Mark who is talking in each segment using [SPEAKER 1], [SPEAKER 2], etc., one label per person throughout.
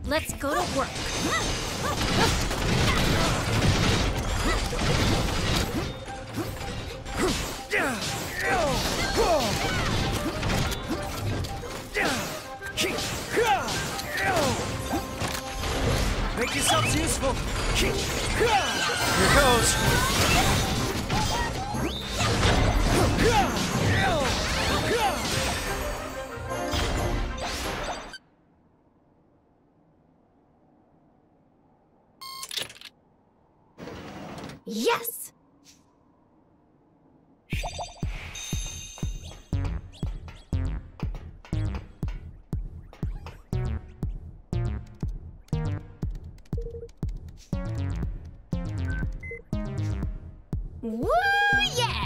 [SPEAKER 1] Let's go to work.
[SPEAKER 2] Make yourselves useful. Here goes.
[SPEAKER 1] Yes! Woo, yeah!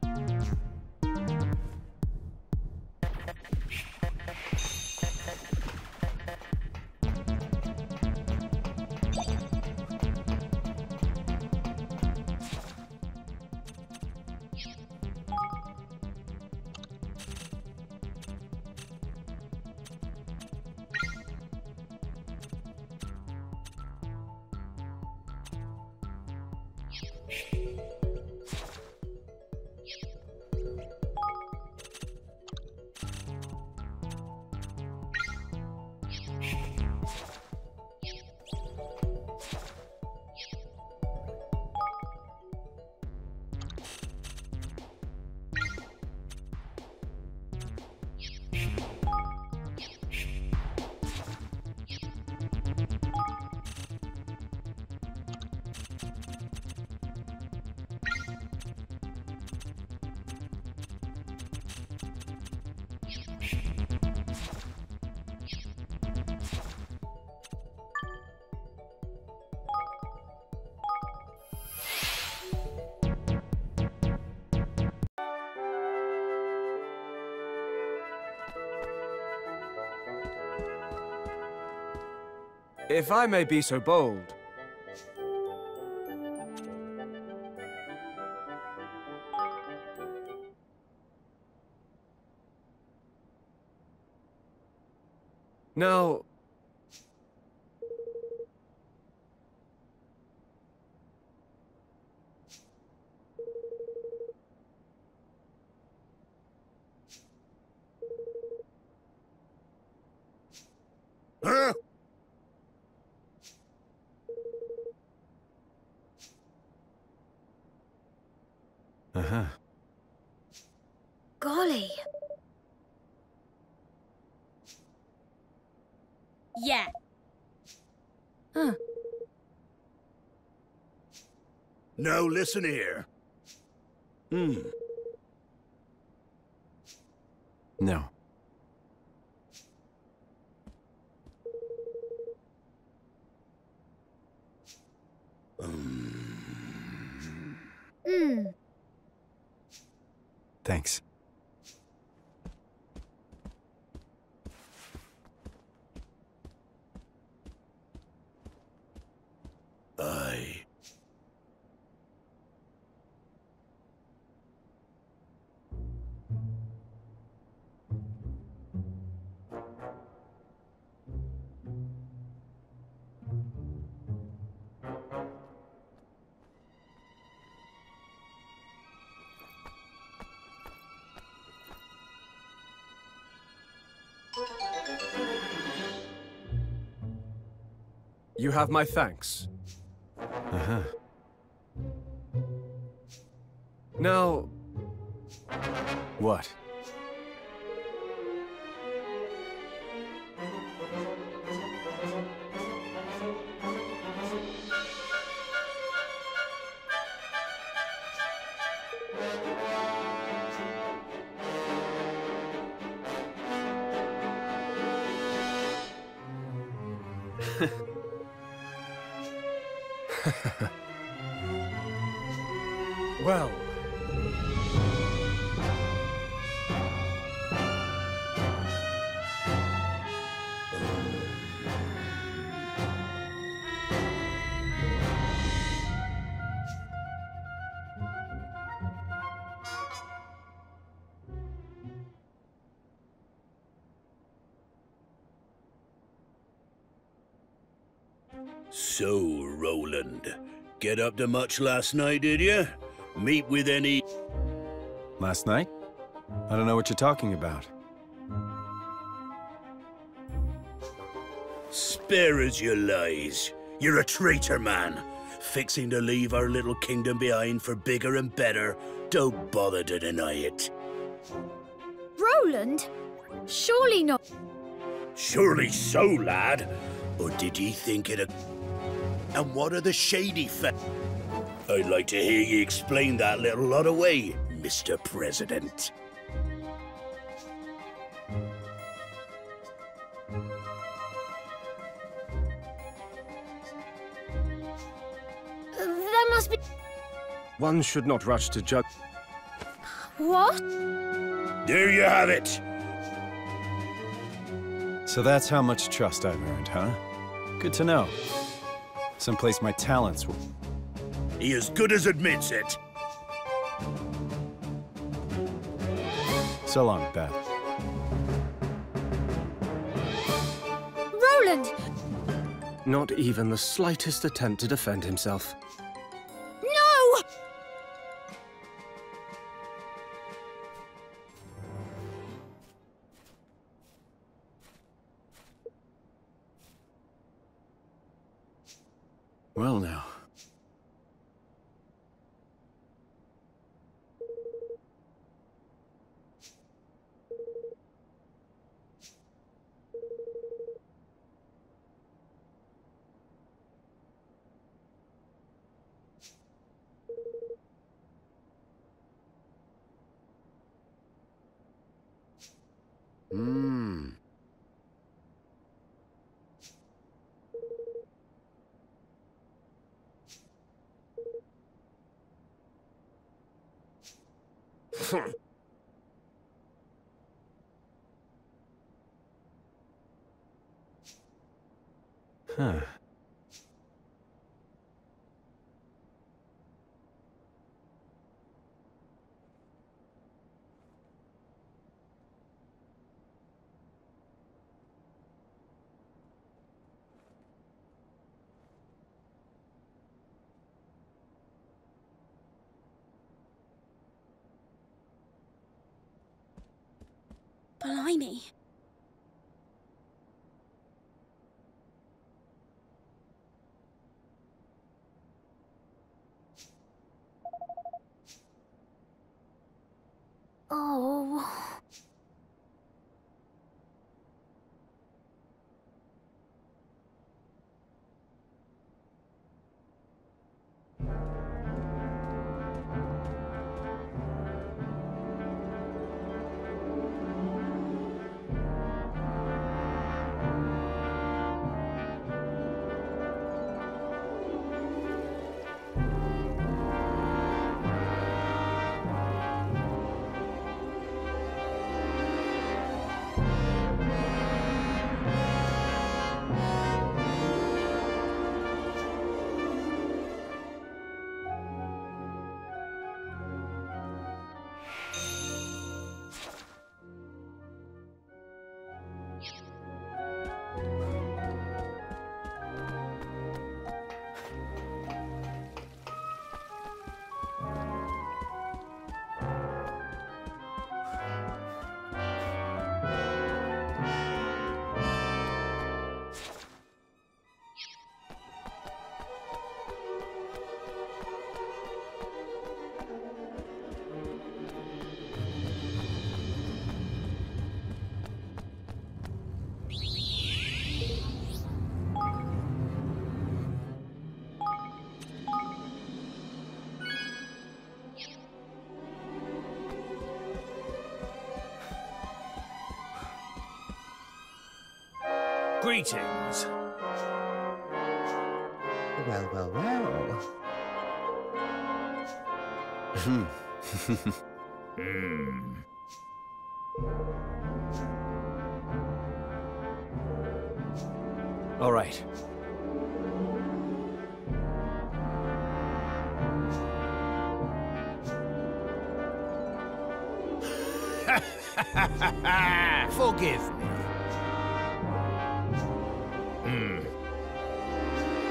[SPEAKER 2] If I may be so bold. Now...
[SPEAKER 3] Huh?
[SPEAKER 2] Uh-huh.
[SPEAKER 1] Golly. Yeah. Huh.
[SPEAKER 3] No, listen here.
[SPEAKER 2] No. Thanks. You have my thanks. Uh-huh. Now... What? Well...
[SPEAKER 3] So, Roland, get up to much last night, did you? Meet with any...
[SPEAKER 2] Last night? I don't know what you're talking about.
[SPEAKER 3] Spare us your lies. You're a traitor, man. Fixing to leave our little kingdom behind for bigger and better. Don't bother to deny it.
[SPEAKER 1] Roland? Surely not.
[SPEAKER 3] Surely so, lad. Or did ye think it a... And what are the shady I'd like to hear ye explain that little lot away, Mr. President.
[SPEAKER 1] There must be...
[SPEAKER 2] One should not rush to judge.
[SPEAKER 1] What?
[SPEAKER 3] There you have it.
[SPEAKER 2] So that's how much trust I've earned, huh? Good to know. Someplace my talents will...
[SPEAKER 3] He as good as admits it.
[SPEAKER 2] So long, Beth.
[SPEAKER 1] Roland!
[SPEAKER 2] Not even the slightest attempt to defend himself.
[SPEAKER 1] No!
[SPEAKER 2] Well now. Huh.
[SPEAKER 1] Blimey. Oh.
[SPEAKER 4] Greetings.
[SPEAKER 5] Well, well, well.
[SPEAKER 2] All right.
[SPEAKER 4] Forgive me.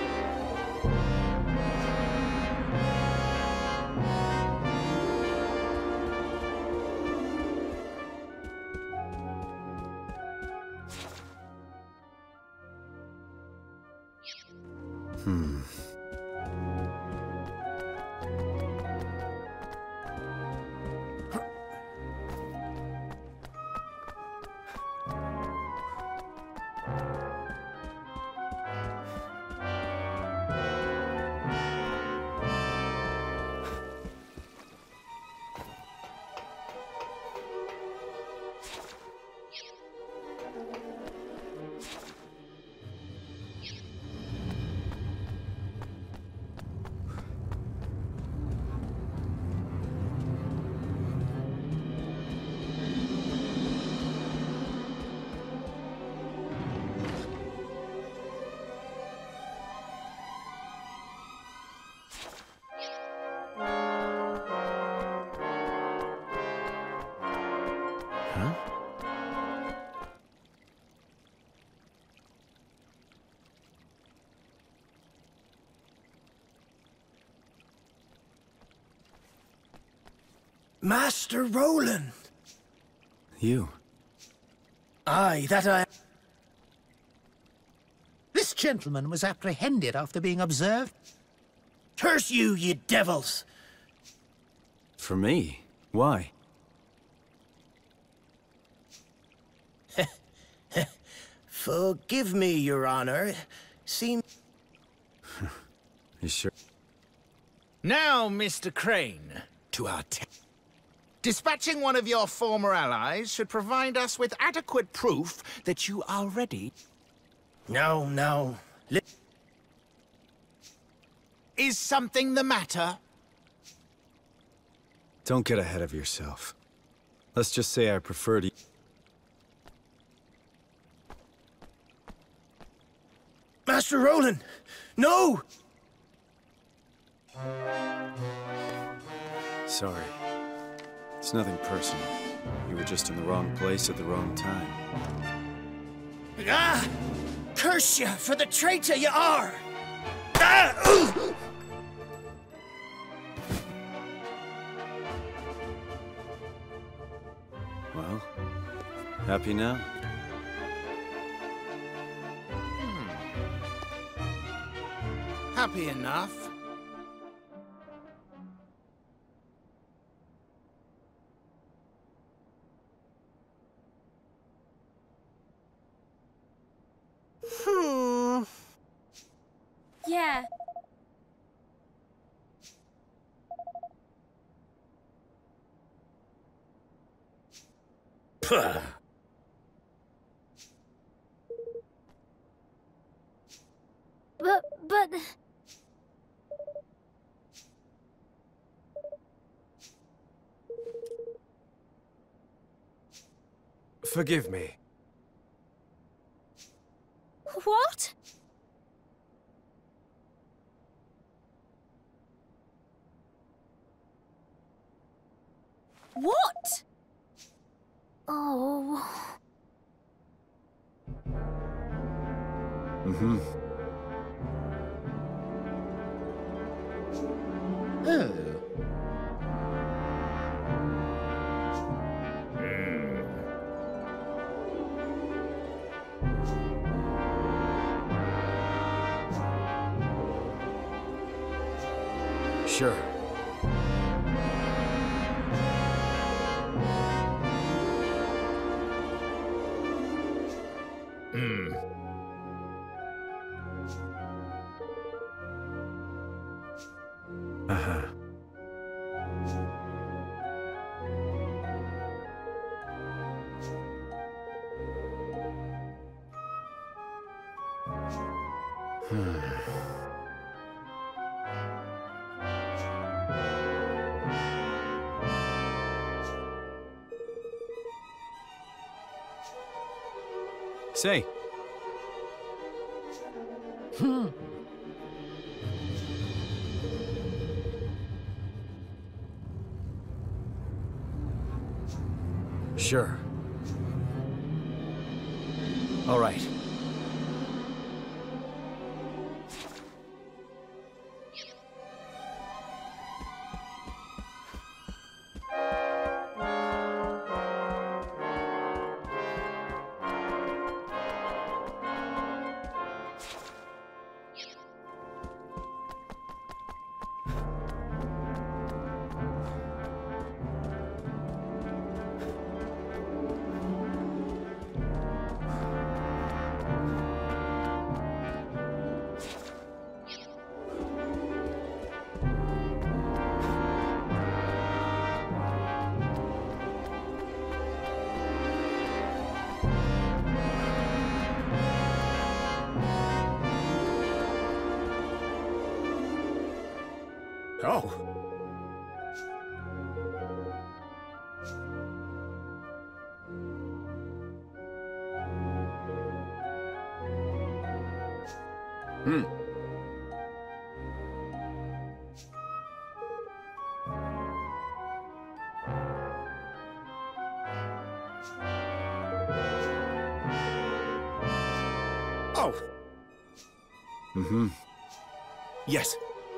[SPEAKER 2] Huh?
[SPEAKER 4] Master Roland!
[SPEAKER 2] You.
[SPEAKER 4] Aye, that I... This gentleman was apprehended after being observed. Curse you, ye devils!
[SPEAKER 2] For me? Why?
[SPEAKER 4] Forgive me, Your Honor. Seems...
[SPEAKER 2] You sure?
[SPEAKER 6] Now, Mr. Crane, to our dispatching one of your former allies should provide us with adequate proof that you are ready.
[SPEAKER 4] No, no.
[SPEAKER 6] Is something the matter?
[SPEAKER 2] Don't get ahead of yourself. Let's just say I prefer to...
[SPEAKER 4] Master Roland! No!
[SPEAKER 2] Sorry. It's nothing personal. You were just in the wrong place at the wrong time.
[SPEAKER 4] Ah! Curse you for the traitor you are! Ah!
[SPEAKER 2] Well, happy now?
[SPEAKER 6] Happy enough.
[SPEAKER 1] Yeah.
[SPEAKER 3] Puh.
[SPEAKER 1] But...
[SPEAKER 7] Forgive me.
[SPEAKER 1] What? What? Oh...
[SPEAKER 2] Mm-hmm.
[SPEAKER 4] Oh.
[SPEAKER 2] Sure. Uh-huh. Say. Sure. All right.
[SPEAKER 3] Oh. Oh.
[SPEAKER 2] Mm-hmm.
[SPEAKER 3] Yes.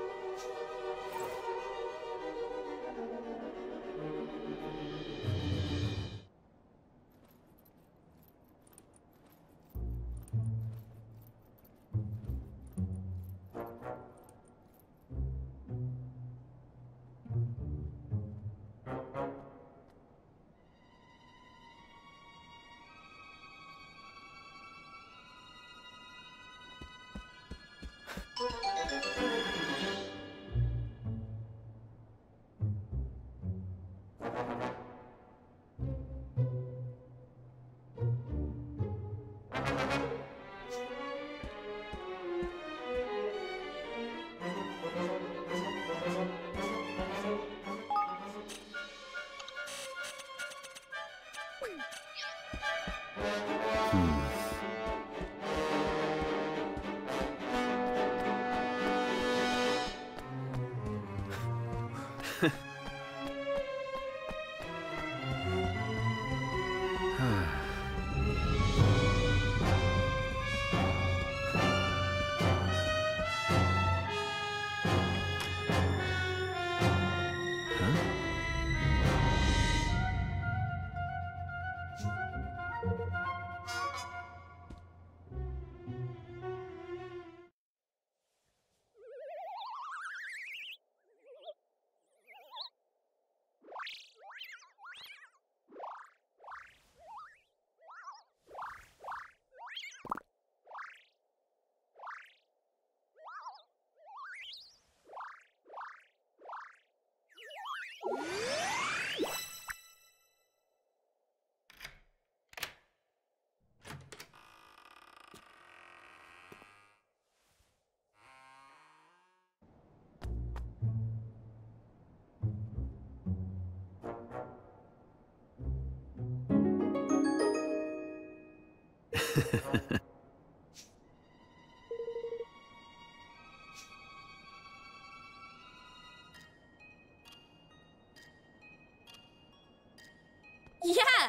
[SPEAKER 1] Yeah!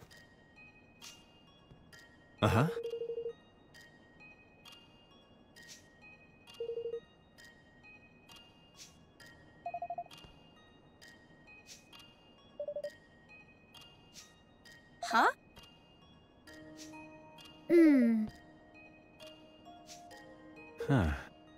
[SPEAKER 2] Uh-huh.
[SPEAKER 1] Huh? Hmm.
[SPEAKER 2] Huh.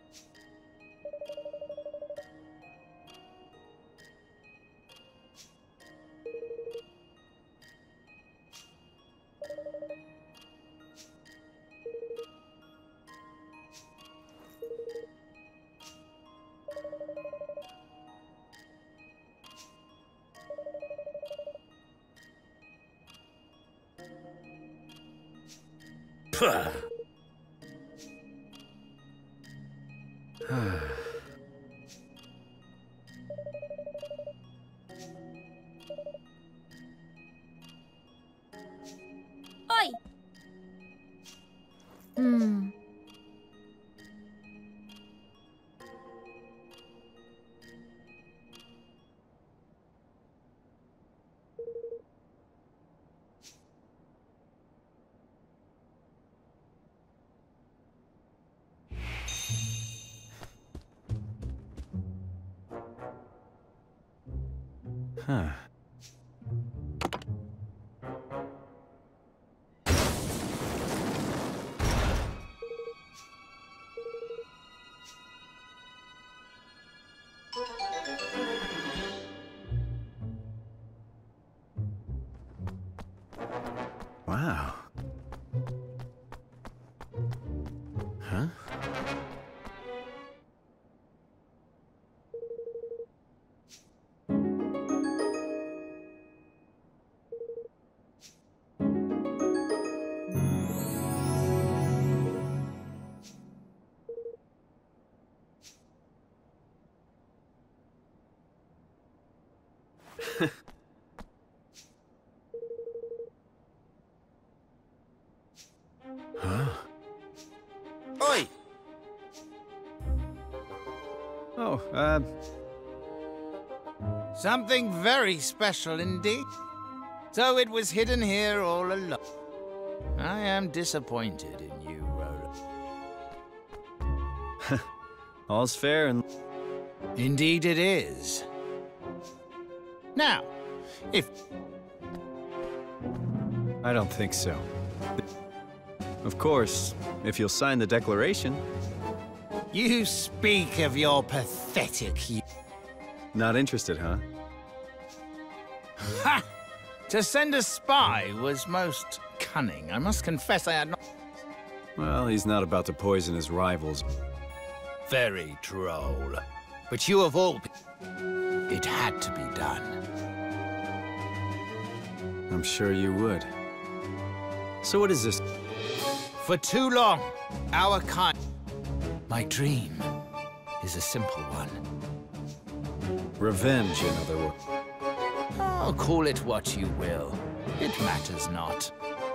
[SPEAKER 3] Puh.
[SPEAKER 1] Oi! Hmm.
[SPEAKER 2] Huh. Wow. Huh? Huh?
[SPEAKER 6] Oi!
[SPEAKER 2] Oh,
[SPEAKER 6] Something very special indeed. So it was hidden here all along. I am disappointed in you, Roland.
[SPEAKER 2] all's fair and...
[SPEAKER 6] Indeed it is. Now, if...
[SPEAKER 2] I don't think so. Of course, if you'll sign the declaration.
[SPEAKER 6] You speak of your pathetic...
[SPEAKER 2] Not interested, huh?
[SPEAKER 6] Ha! To send a spy was most cunning. I must confess I had not...
[SPEAKER 2] Well, he's not about to poison his rivals.
[SPEAKER 6] Very droll. But you of all... It had to be done.
[SPEAKER 2] I'm sure you would. So what is this?
[SPEAKER 6] For too long, our kind... My dream is a simple one.
[SPEAKER 2] Revenge, in other words.
[SPEAKER 6] Oh, call it what you will. It matters not.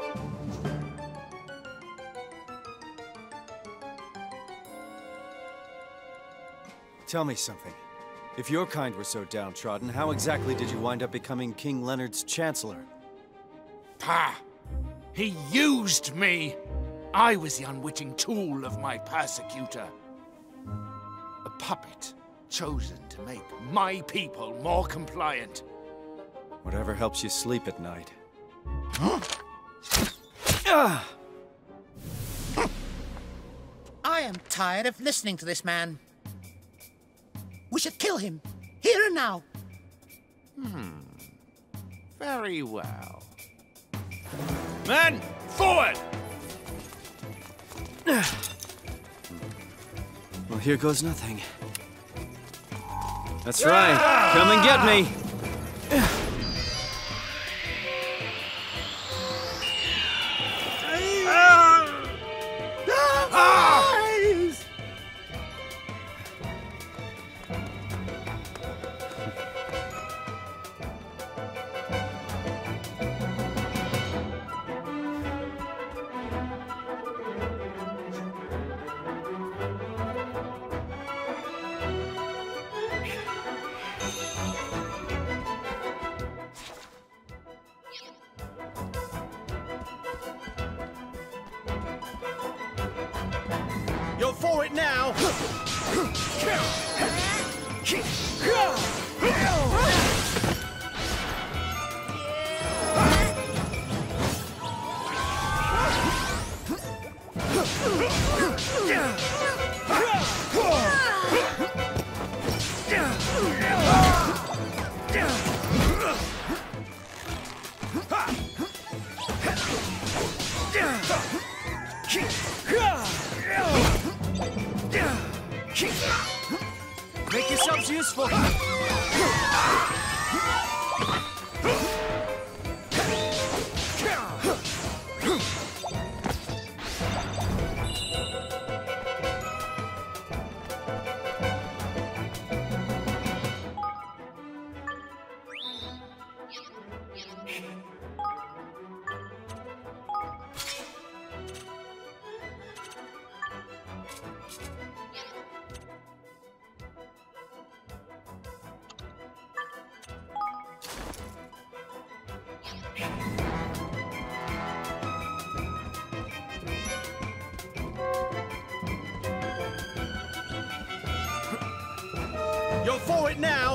[SPEAKER 2] Tell me something. If your kind were so downtrodden, how exactly did you wind up becoming King Leonard's Chancellor?
[SPEAKER 6] Pah! He used me! I was the unwitting tool of my persecutor. A puppet chosen to make my people more compliant.
[SPEAKER 2] Whatever helps you sleep at night.
[SPEAKER 4] I am tired of listening to this man. We should kill him, here and now.
[SPEAKER 6] Very well. Men, forward!
[SPEAKER 2] Well, here goes nothing. That's right. Come and get me.
[SPEAKER 8] You're for it now!
[SPEAKER 2] Make yourselves useful.
[SPEAKER 8] You're for it now!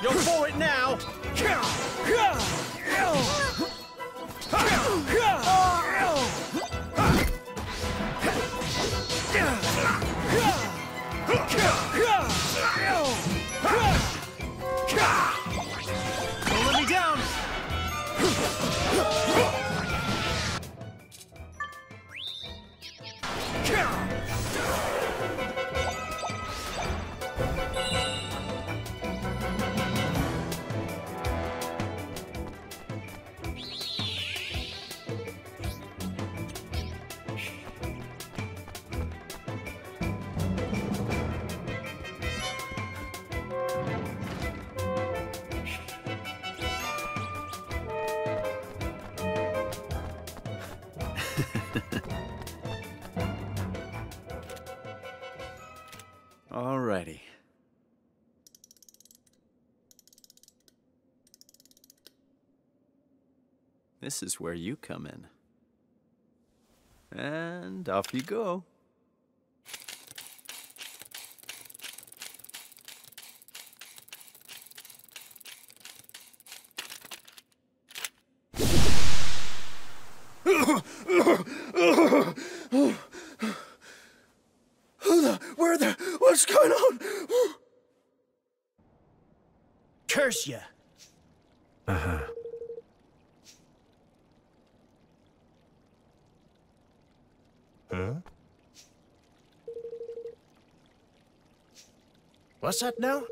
[SPEAKER 8] You're for it now! Don't let me down!
[SPEAKER 2] Alrighty. This is where you come in. And off you go.
[SPEAKER 8] What's going on? Curse ya!
[SPEAKER 7] Uh-huh.
[SPEAKER 8] Huh? What's that now?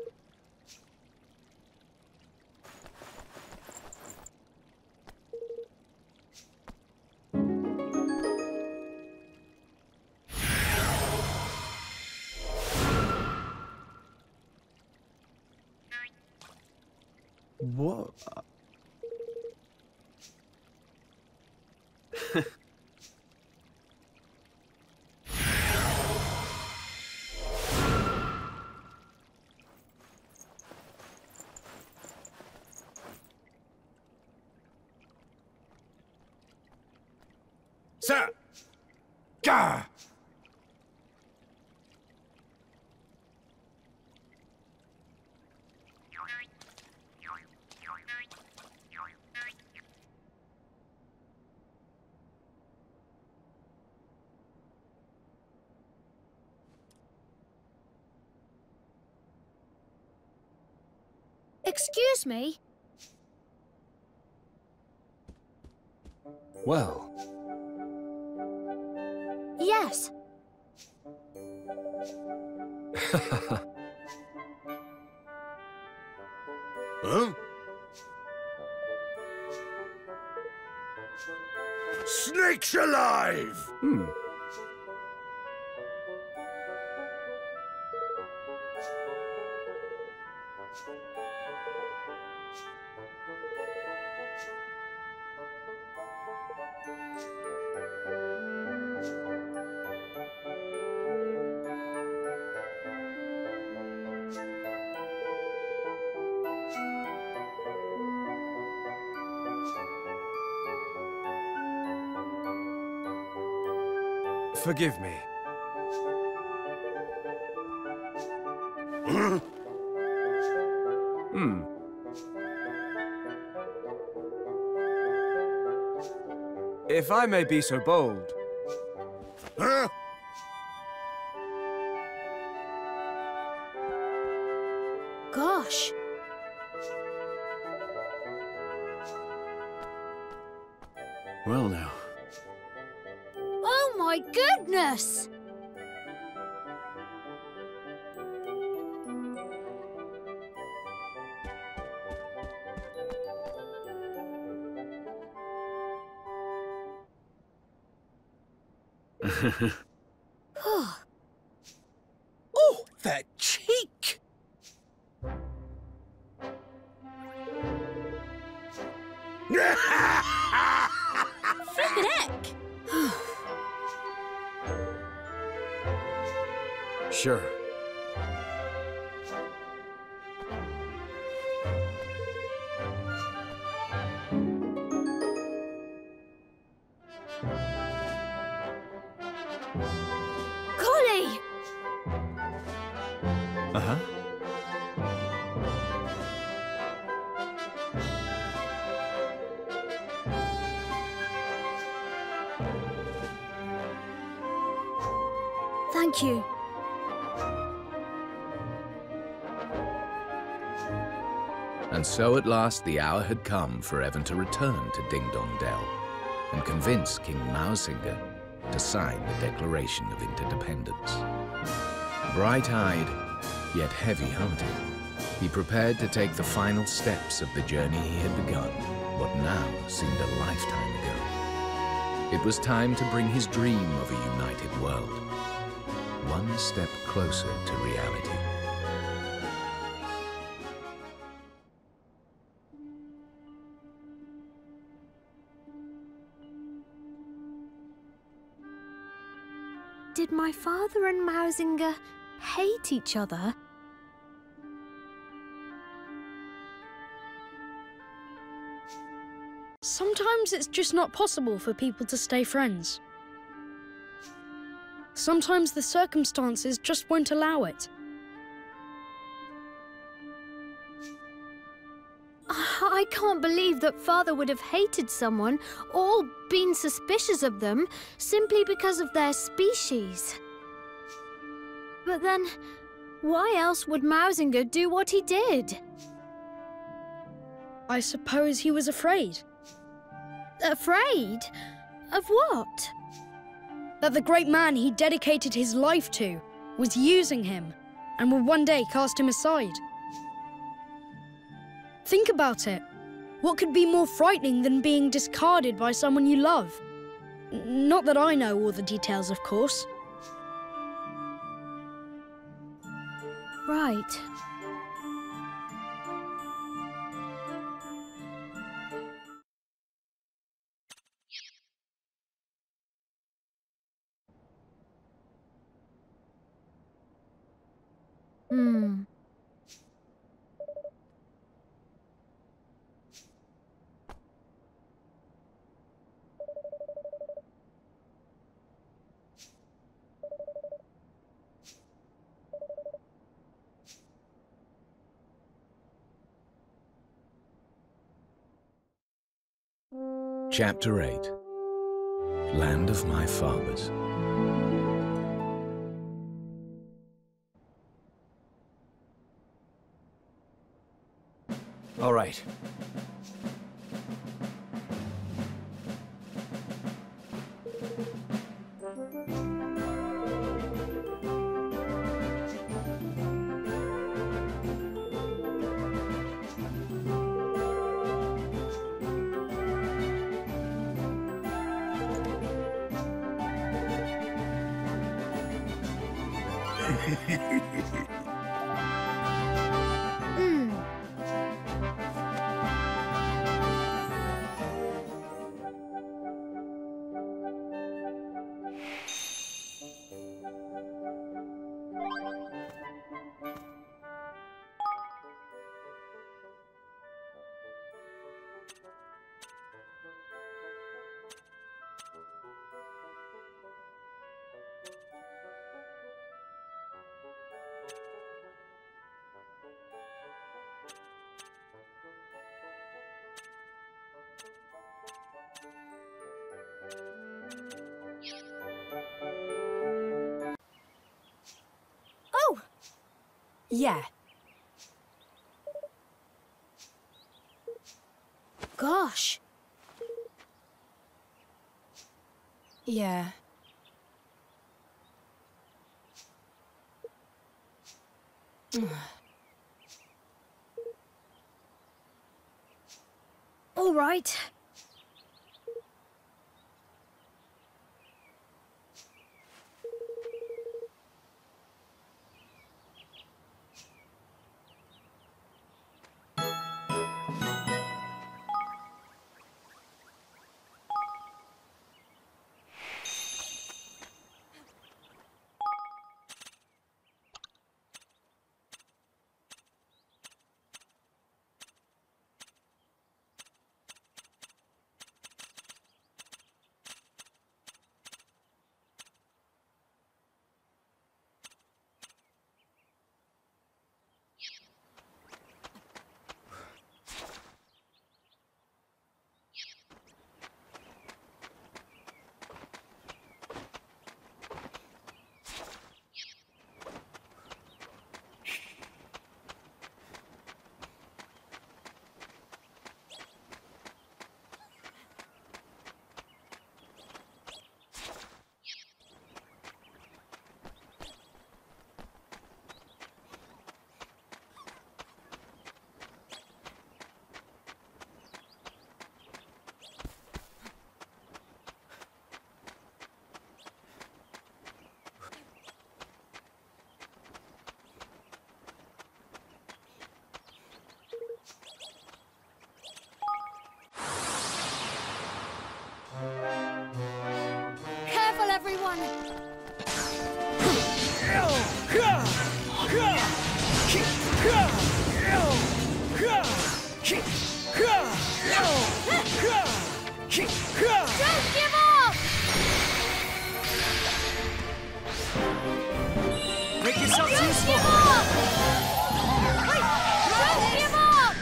[SPEAKER 2] Whoa.
[SPEAKER 8] Sir! Gah!
[SPEAKER 1] Excuse me?
[SPEAKER 7] Well,
[SPEAKER 1] Yes.
[SPEAKER 3] Huh? Snakes alive!
[SPEAKER 7] hmm. Forgive me. Hmm. If I may be so bold.
[SPEAKER 3] Huh?
[SPEAKER 1] Gosh.
[SPEAKER 2] Well now.
[SPEAKER 1] Oh my goodness!
[SPEAKER 8] Oh, that cheek!
[SPEAKER 1] Flippin' heck!
[SPEAKER 7] Sure.
[SPEAKER 1] Golly!
[SPEAKER 2] Uh-huh.
[SPEAKER 1] Thank you.
[SPEAKER 9] And so at last the hour had come for Evan to return to Ding Dong Dell and convince King Mazinger to sign the Declaration of Interdependence. Bright-eyed, yet heavy-hearted, he prepared to take the final steps of the journey he had begun, what now seemed a lifetime ago. It was time to bring his dream of a united world one step closer to reality.
[SPEAKER 1] Did my father and Mazinger hate each other?
[SPEAKER 10] Sometimes it's just not possible for people to stay friends. Sometimes the circumstances just won't allow it.
[SPEAKER 1] I can't believe that father would have hated someone or been suspicious of them simply because of their species. But then, why else would Mazinger do what he did?
[SPEAKER 10] I suppose he was afraid.
[SPEAKER 1] Afraid? Of what?
[SPEAKER 10] That the great man he dedicated his life to was using him and would one day cast him aside. Think about it. What could be more frightening than being discarded by someone you love? Not that I know all the details, of course.
[SPEAKER 1] Right.
[SPEAKER 9] Chapter 8. Land of My Fathers.
[SPEAKER 2] All right.
[SPEAKER 1] Oh!
[SPEAKER 11] Yeah.
[SPEAKER 1] Gosh.
[SPEAKER 11] Yeah.
[SPEAKER 1] All right. on! Don't give up!
[SPEAKER 7] Make yourself
[SPEAKER 1] Don't
[SPEAKER 7] useful!
[SPEAKER 1] give up! Don't give up!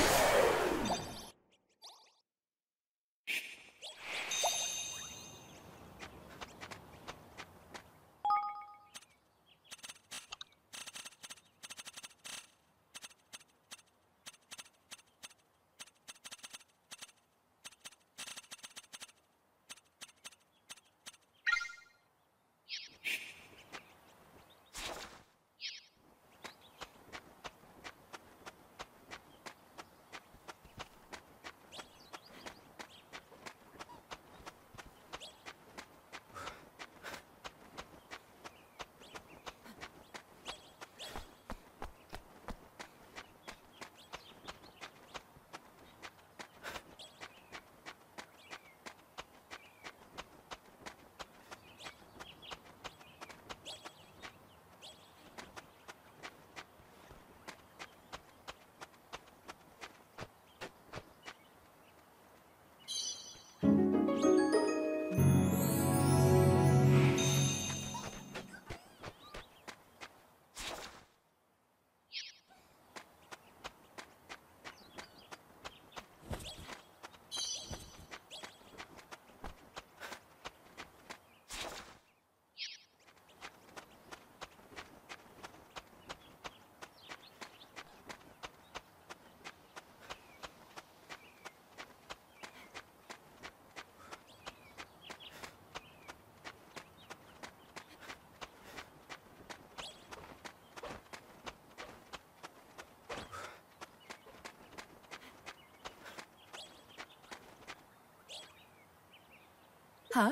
[SPEAKER 11] Huh?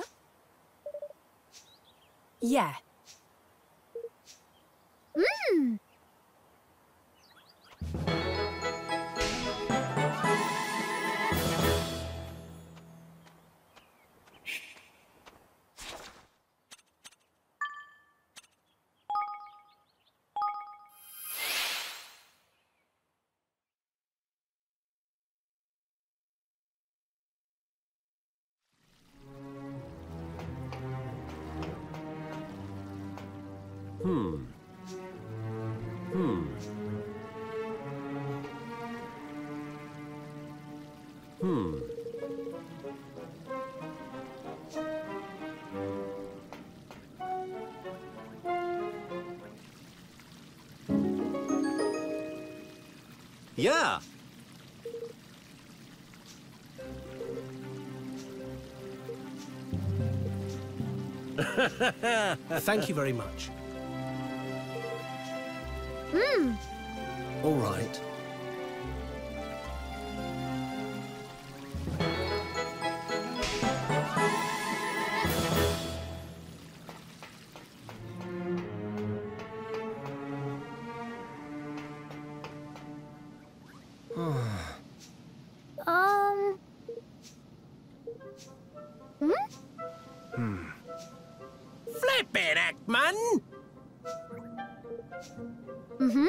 [SPEAKER 11] Yeah.
[SPEAKER 1] Mmm!
[SPEAKER 2] Yeah!
[SPEAKER 8] Thank you very much.
[SPEAKER 1] Mmm!
[SPEAKER 8] All right. Flip it, Ekman!
[SPEAKER 1] Mm-hmm.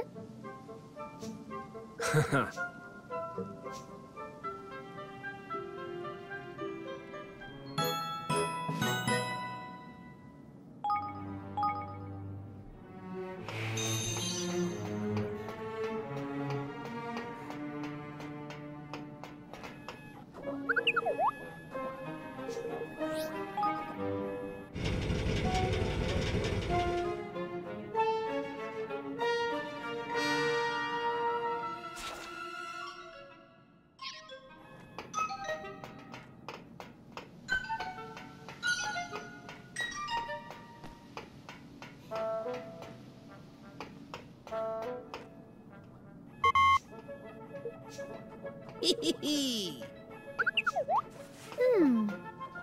[SPEAKER 1] Hmm.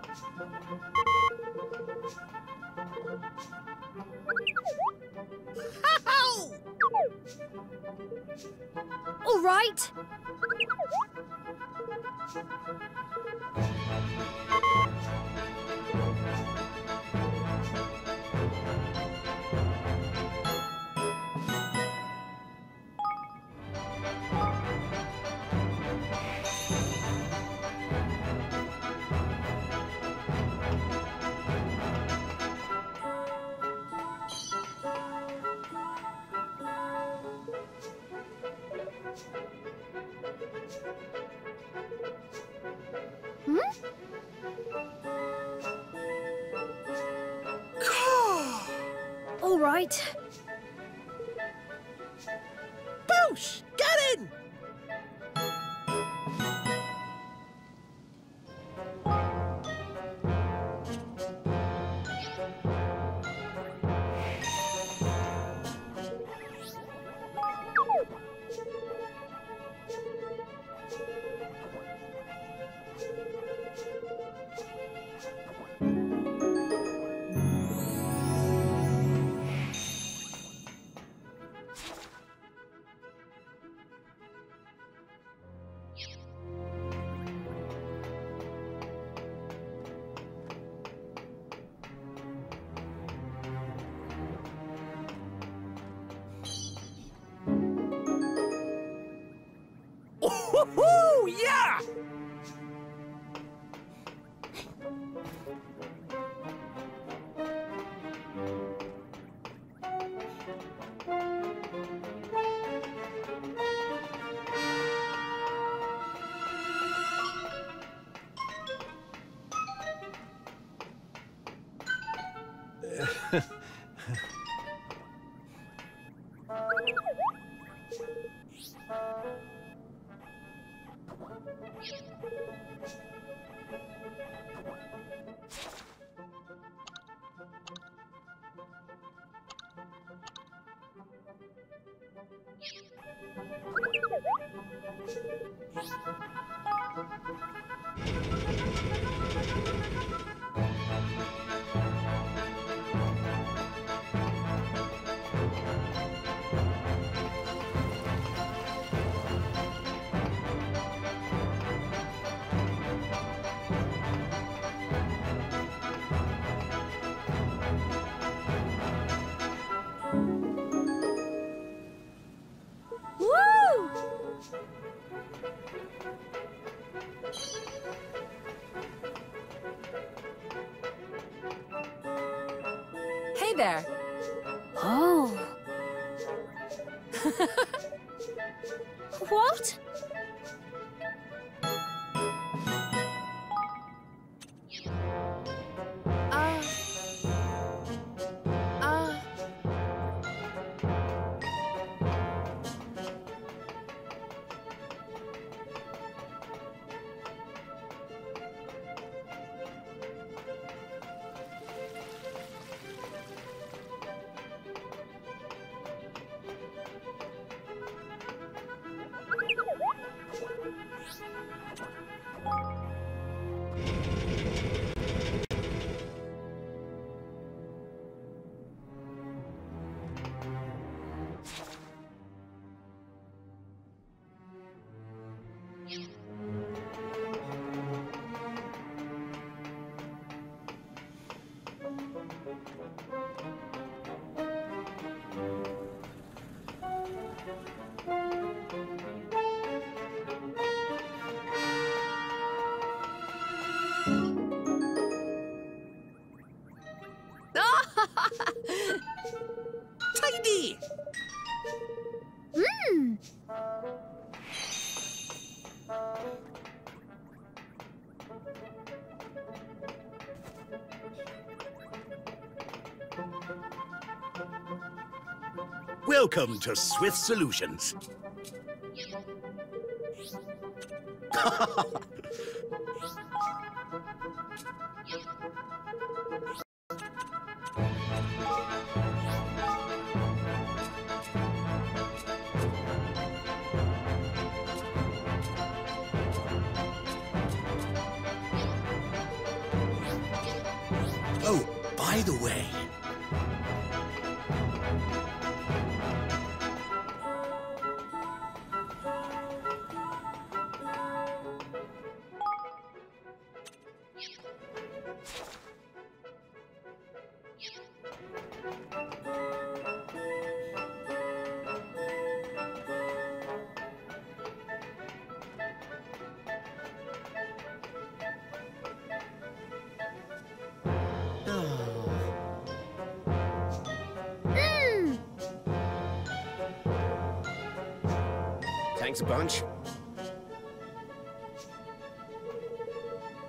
[SPEAKER 1] All right. All right.
[SPEAKER 8] Boosh! Get in! Woohoo! Yeah!
[SPEAKER 11] Hey there.
[SPEAKER 1] Oh. What?
[SPEAKER 8] Tidy!
[SPEAKER 3] Welcome to Swift Solutions. Oh, by the way,
[SPEAKER 8] Thanks a bunch.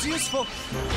[SPEAKER 2] was useful.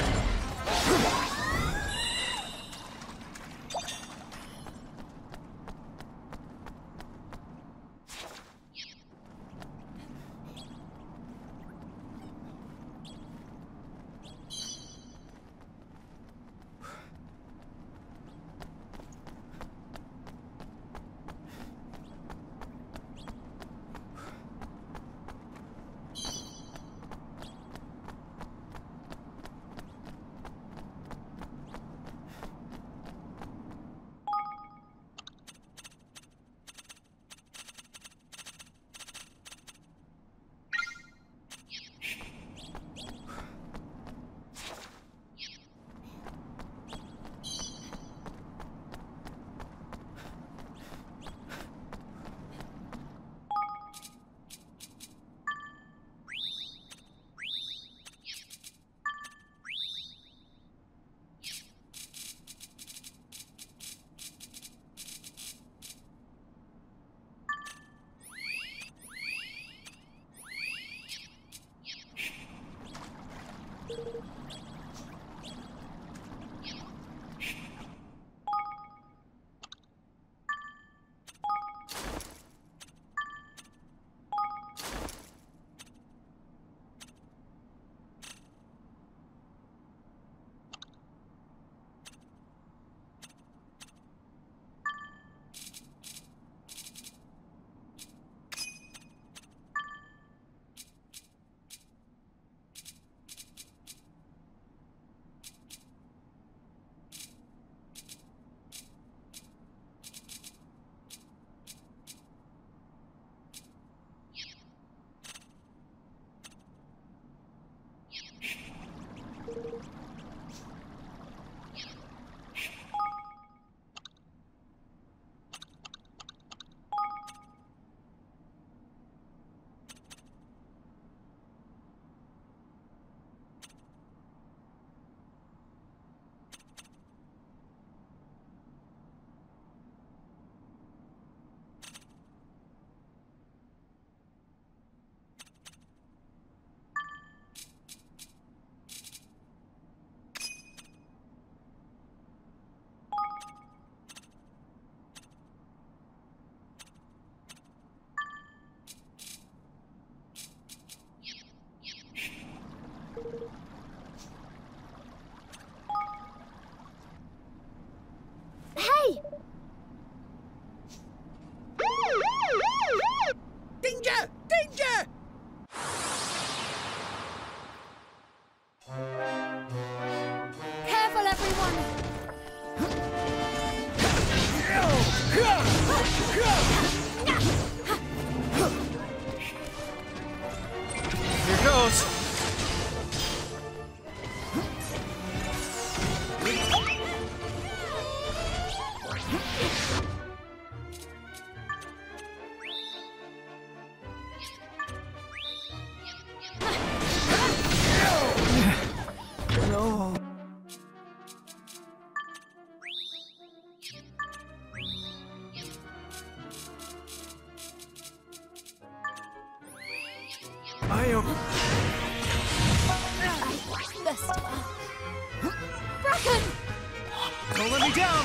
[SPEAKER 12] Don't let me down!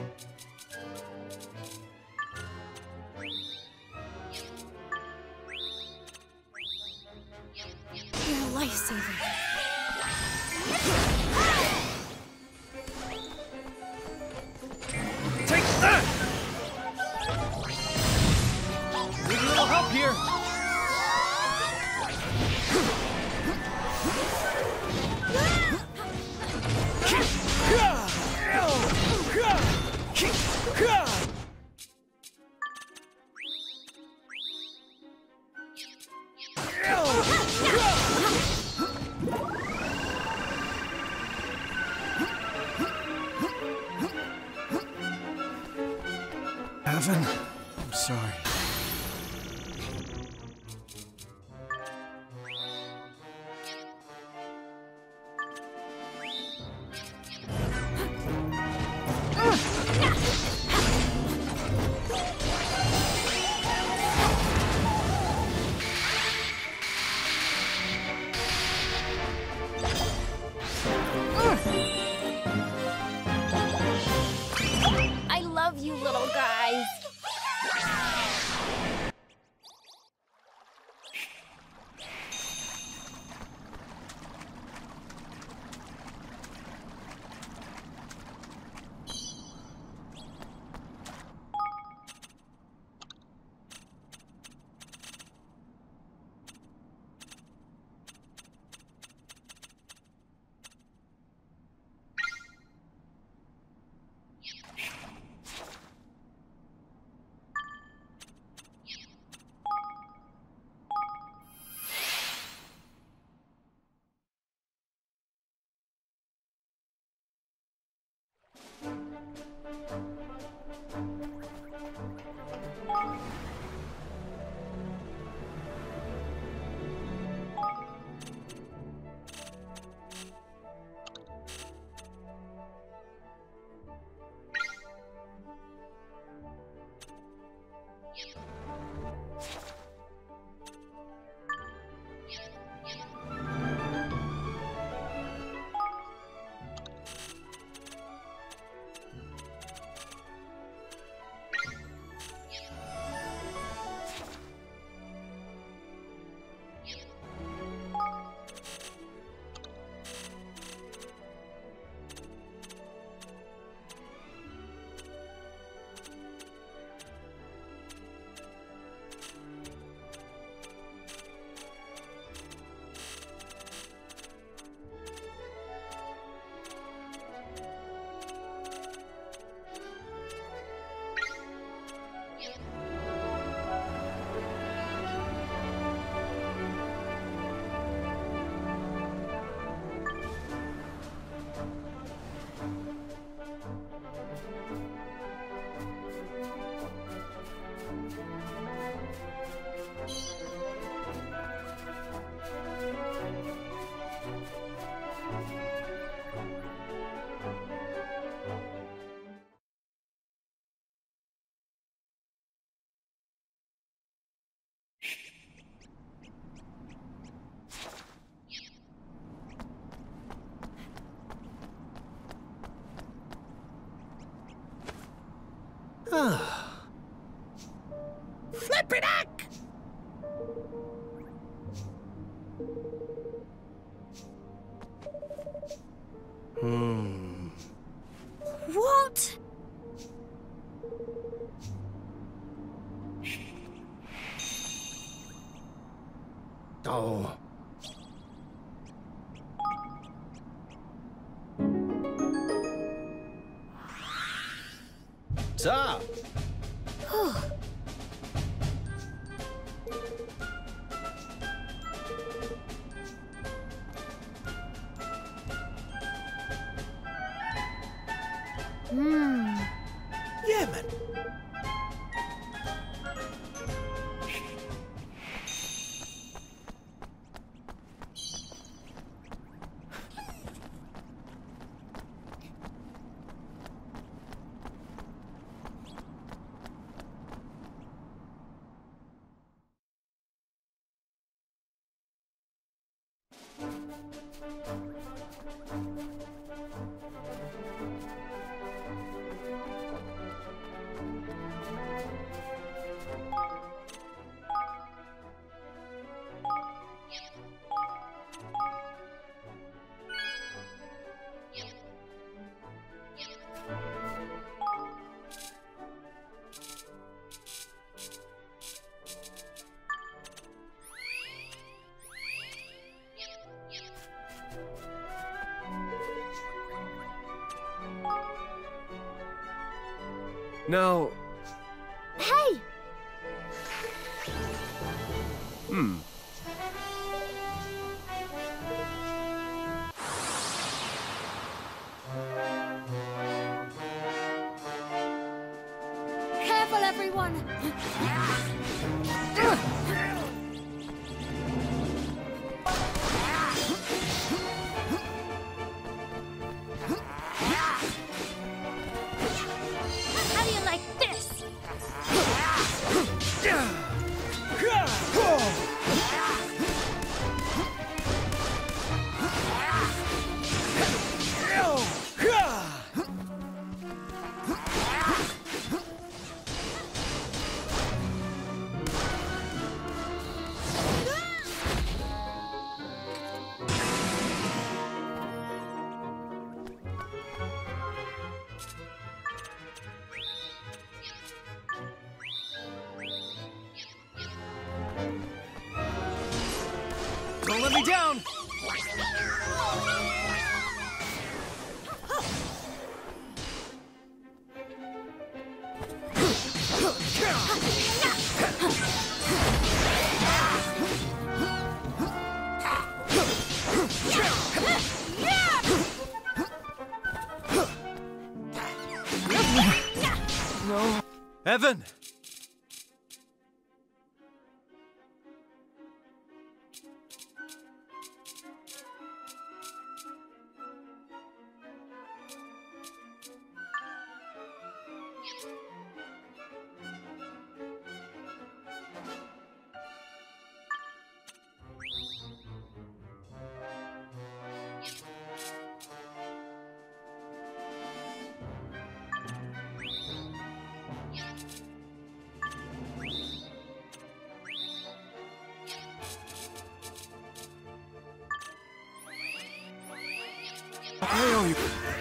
[SPEAKER 1] You're a lifesaver.
[SPEAKER 12] Take that! Need a little help here.
[SPEAKER 2] Evan, I'm sorry.
[SPEAKER 13] eyes!
[SPEAKER 8] Flipperduck!
[SPEAKER 1] What?
[SPEAKER 8] Oh.
[SPEAKER 2] Stop!
[SPEAKER 8] Yeah, man.
[SPEAKER 7] Now...
[SPEAKER 1] Hey! Careful, everyone! How do you like this?
[SPEAKER 2] me down! No. Evan! I owe you.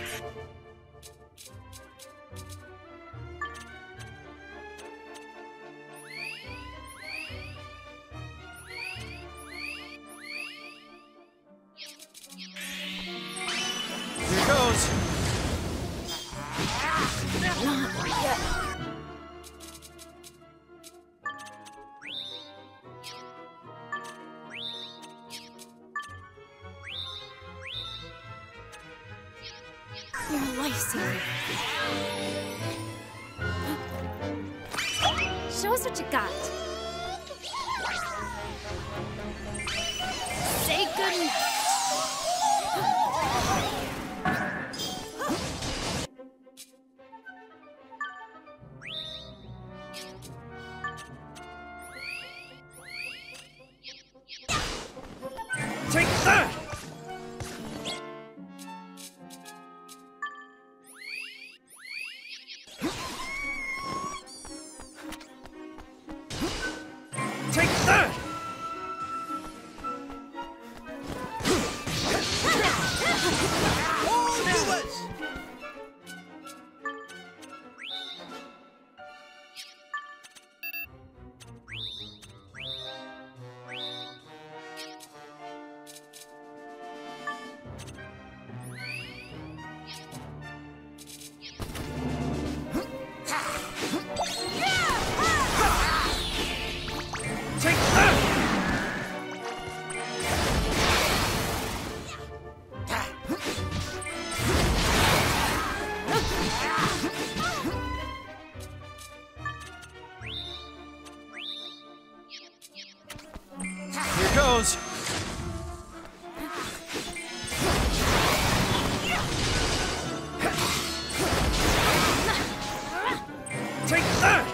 [SPEAKER 2] Here goes.
[SPEAKER 1] You're a lifesaver. Show us what you got. Say goodnight.
[SPEAKER 12] Take that! Take that! All yours! Take that!
[SPEAKER 2] Here goes.
[SPEAKER 12] Take that!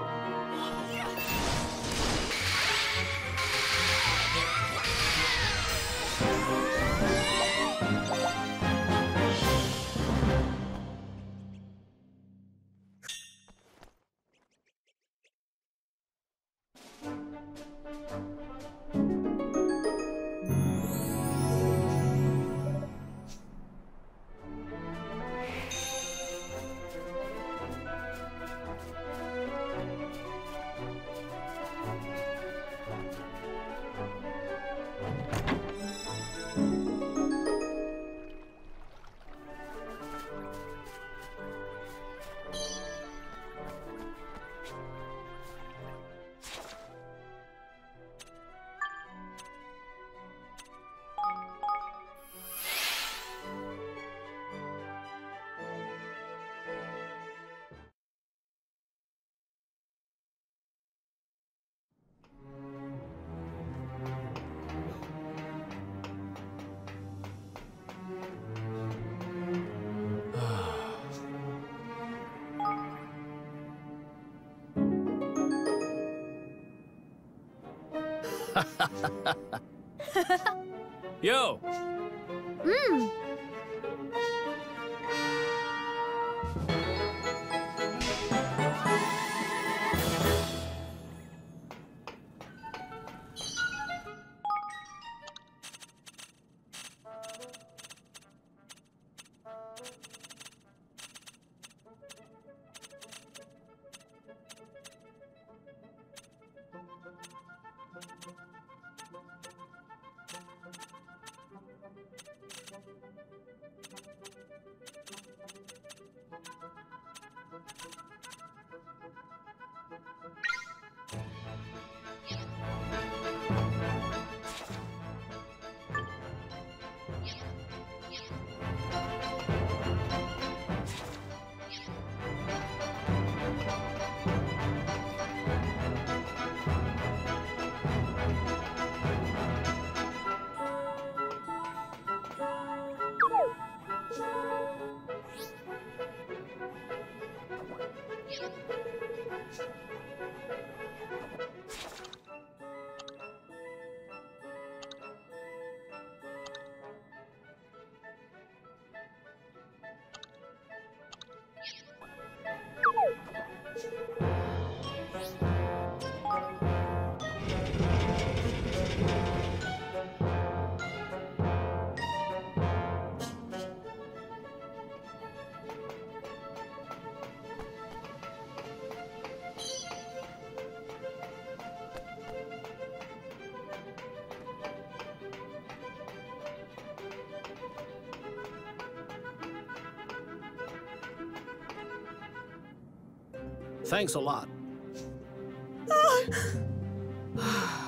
[SPEAKER 12] Yo!
[SPEAKER 13] Thanks a lot.